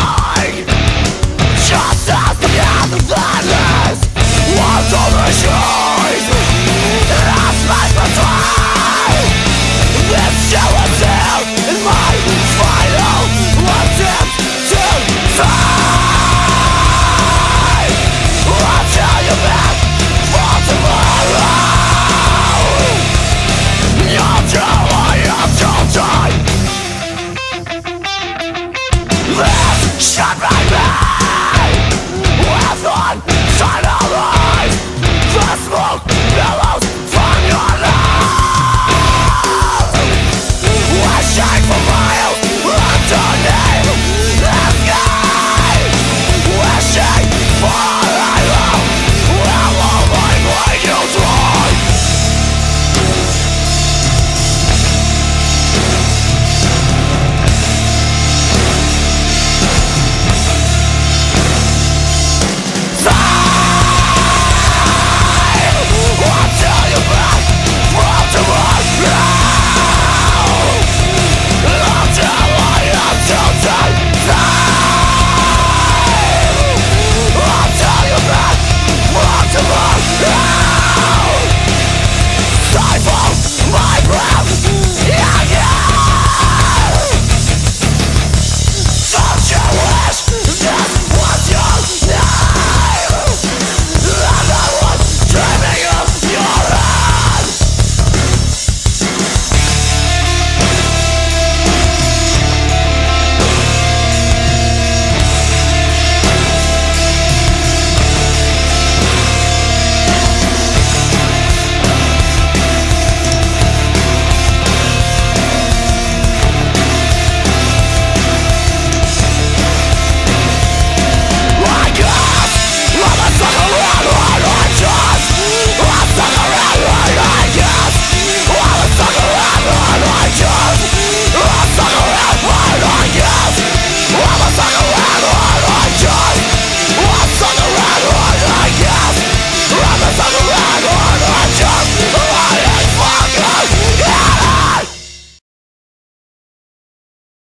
dying. Just as the end of madness was on the shores, as life betrayed. This shall until in my final attempt to save. I'll tell you back for tomorrow. You'll die, you'll die. This shut